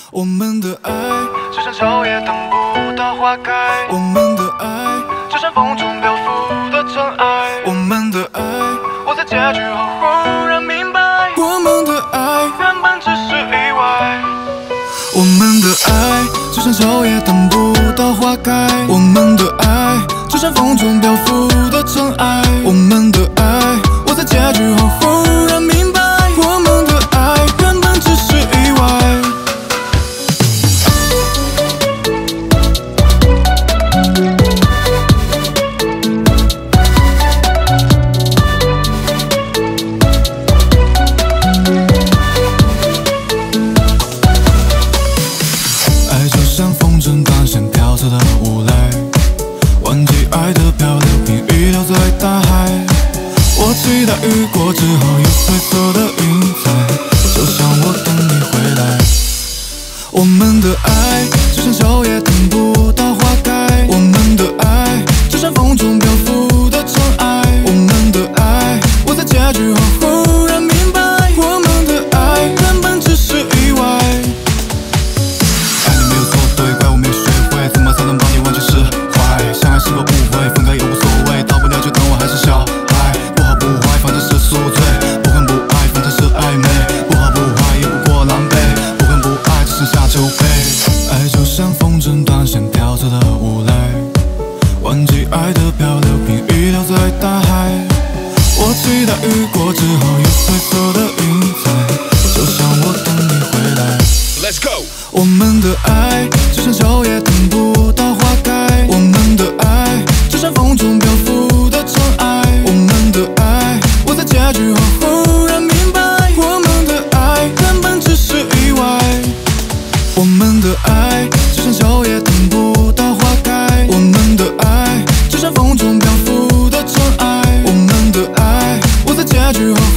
我们的爱就像秋叶等不到花开， 我们的爱就像风中漂浮的尘埃。 我们的爱我在结局后忽然明白， 我们的爱原本只是意外。 我们的爱就像秋叶等不到花开，我们的爱就像风中漂浮的尘埃。我们的爱，我在结局后忽然明白，我们的爱原本只是意外。爱就像风筝断线飘走的无赖，忘记爱的漂流瓶遗留在大海。我期待雨过之后有灰色的云彩，就像我等你回来。我们的爱就像秋叶等不到花开，我们的爱就像风中漂浮的尘埃。我们的爱，我在结局后忽然明白，我们的爱原本只是意外。爱你没有错对，怪我没有学会怎么才能帮你忘记释怀。相爱是个误会，分开也无所谓，大不了就当我还是小孩。不好不坏，反正是宿醉；不恨不爱，反正是暧昧。不好不坏，也不过狼狈；不恨不爱，只剩下酒杯。爱就像风筝断线飘走的无赖，忘记爱的漂流瓶遗留在大海。我期待雨过之后有灰色的云彩，就像我等你回来。 Let's go。 我们的爱就像秋叶等不到花开，我们的爱就像风中漂浮的尘埃。我们的爱，我在结局后忽然明白，我们的爱原本只是意外。我们的爱就像秋叶等不到花开，我们的爱就像风中漂浮的尘埃。我们的爱，我在结局后